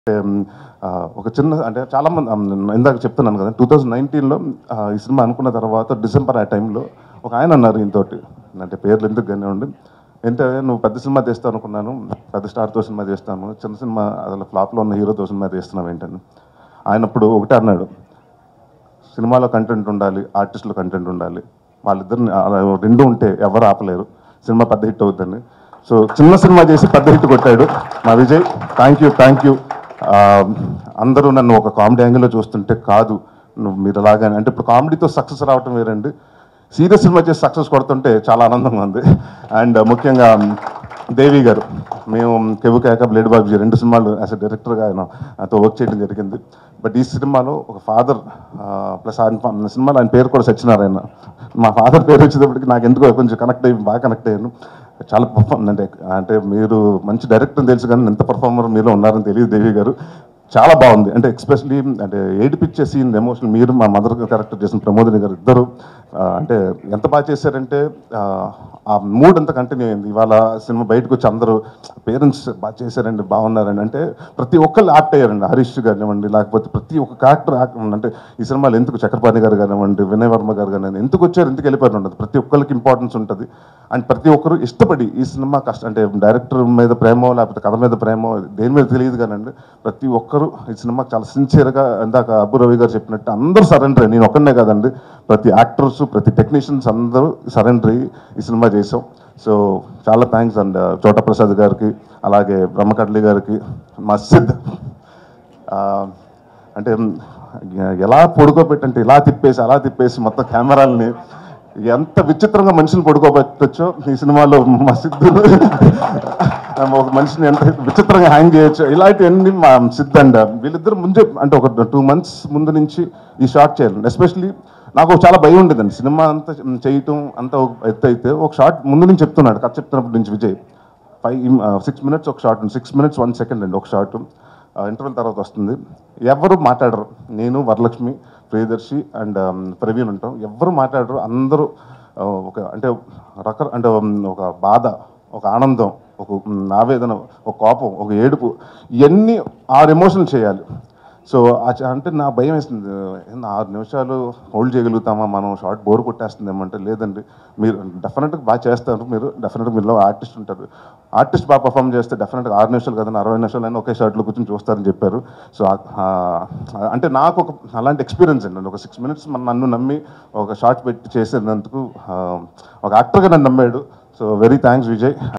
ఒక చిన్న అంటే చాలామంది ఇందాక చెప్తున్నాను కదా 2019లో ఈ సినిమా అనుకున్న తర్వాత డిసెంబర్ ఆ టైంలో ఒక ఆయన అన్నారు ఈయనతోటి, అంటే పేర్లు ఎందుకు కానివ్వండి, ఏంటంటే నువ్వు పెద్ద సినిమా తీస్తావు అనుకున్నాను, పెద్ద స్టార్తో సినిమా చేస్తాను, చిన్న సినిమా అసలు ఫ్లాప్లో ఉన్న హీరోతో సినిమా తీస్తున్నావు ఏంటని. ఆయన అప్పుడు ఒకటే అన్నాడు, సినిమాలో కంటెంట్ ఉండాలి, ఆర్టిస్టులో కంటెంట్ ఉండాలి, వాళ్ళిద్దరిని రెండు ఉంటే ఎవరు ఆపలేరు, సినిమా పెద్ద హిట్ అవుతుందని. సో చిన్న సినిమా చేసి పెద్ద హిట్ కొట్టాడు మా విజయ్. Thank you. అందరూ నన్ను ఒక కామెడీ యాంగిల్లో చూస్తుంటే కాదు, మీరు అలాగానే అంటే ఇప్పుడు కామెడీతో సక్సెస్ రావటం వేరండి, సీరియస్ సినిమా చేసి సక్సెస్ కొడుతుంటే చాలా ఆనందంగా ఉంది. అండ్ ముఖ్యంగా దేవి గారు, మేము కెవ్వు కేక బ్లేడ్ బాబుజీ 2 సినిమాలు యాజ్ ఎ డైరెక్టర్గా ఆయనతో వర్క్ చేయడం జరిగింది. బట్ ఈ సినిమాలో ఒక ఫాదర్ ప్లస్ ఆయన సినిమాలో ఆయన పేరు కూడా సత్యనారాయణ, మా ఫాదర్ పేరు వచ్చేటప్పటికి నాకు ఎందుకో కొంచెం బాగా కనెక్ట్ అయ్యాను. చాలా అంటే మీరు మంచి డైరెక్టర్ తెలుసు కానీ ఎంత పర్ఫార్మర్ మీలో ఉన్నారని తెలియదు దేవి గారు. చాలా బాగుంది, అంటే ఎక్స్పెషలీ అంటే ఏడిపిచ్చే సీన్ ఎమోషనల్, మీరు మా మదర్ క్యారెక్టర్ చేసిన ప్రమోదిని గారు ఇద్దరు అంటే ఎంత బాగా చేశారంటే ఆ మూడ్ అంతా కంటిన్యూ అయింది. ఇవాళ సినిమా బయటకు వచ్చి అందరూ పేరెంట్స్ బాగా చేశారండి, బాగున్నారండి అంటే ప్రతి ఒక్కళ్ళు యాక్ట్ అయ్యారండి. హరీష్ కానివ్వండి, లేకపోతే ప్రతి ఒక్క క్యారెక్టర్ అంటే ఈ సినిమాలో ఎందుకు చక్రపాణి గారు కానివ్వండి, వినయ్ వర్మ గారు కానివ్వండి, ఎందుకు వచ్చారు, ఎందుకు వెళ్ళిపోయారు ఉండదు, ప్రతి ఒక్కరికి ఇంపార్టెన్స్ ఉంటుంది. అండ్ ప్రతి ఒక్కరు ఇష్టపడి ఈ సినిమా అంటే డైరెక్టర్ మీద ప్రేమో లేకపోతే కథ మీద ప్రేమో దేని మీద తెలియదు కానండి, ప్రతి ఒక్కరు ఈ సినిమాకి చాలా సిన్సియర్గా, ఇందాక అబ్బు రవి గారు చెప్పినట్టు అందరూ సరెండర్ అయ్యి, నేను ఒక్కనే కాదండి, ప్రతి యాక్టర్స్ ప్రతి టెక్నీషియన్స్ అందరూ సరెండర్ అయ్యి ఈ సినిమా చేసాం. సో చాలా థ్యాంక్స్ అండ్ చోటా ప్రసాద్ గారికి, అలాగే బ్రహ్మకడ్లి గారికి, మా సిద్ అంటే ఎలా పడుకోబెట్టంటే ఇలా తిప్పేసి అలా తిప్పేసి మొత్తం కెమెరాలని ఎంత విచిత్రంగా మనిషిని పడుకోబెట్టచ్చో ఈ సినిమాలో మా సిద్ధులు ఒక మనిషిని ఎంత విచిత్రంగా హ్యాంగ్ చేయొచ్చు, ఇలాంటివన్నీ మా సిద్ధ అండ్ వీళ్ళిద్దరు ముందే అంటే ఒక 2 months ముందు నుంచి ఈ షార్ట్ చేయాలండి. ఎస్పెషలీ నాకు చాలా భయం ఉండేదండి సినిమా అంతా చేయటం అంతా ఎత్తు అయితే, ఒక షార్ట్ ముందు నుంచి చెప్తున్నాడు, కథ చెప్తున్నప్పటి నుంచి విజయ్ 6 minutes ఒక షార్ట్, 6 minutes 1 second అండి ఒక షార్ట్. ఇంటర్వెల్ తర్వాత వస్తుంది, ఎవరు మాట్లాడరు, నేను వరలక్ష్మి ప్రియదర్శి అండ్ ప్రవీణ్ ఉంటాం, ఎవరు మాట్లాడరు, అందరూ ఒక అంటే అంటే ఒక బాధ, ఒక ఆనందం, ఒక ఆవేదన, ఒక కోపం, ఒక ఏడుపు, ఇవన్నీ 6 ఎమోషన్లు చేయాలి. సో అంటే నా భయం వేస్తుంది, 6 నిమిషాలు హోల్డ్ చేయగలుగుతామా మనం, షార్ట్ బోర్ కొట్టేస్తుందేమంటే లేదండి, మీరు డెఫినెట్గా బాగా చేస్తారు, మీరు డెఫినెట్గా మీలో ఆర్టిస్ట్ ఉంటారు, ఆర్టిస్ట్ బాగా పర్ఫామ్ చేస్తే డెఫినెట్గా 6 నిమిషాలు కదండి 60 నిమిషాలు అయినా ఒకే షార్ట్లో కూర్చొని చూస్తారని చెప్పారు. సో అంటే నాకు ఒక అలాంటి ఎక్స్పీరియన్స్ అండి, ఒక 6 minutes నన్ను నమ్మి ఒక షార్ట్ పెట్టి చేసేందుకు ఒక యాక్టర్గా నన్ను నమ్మాడు. So very thanks Vijay.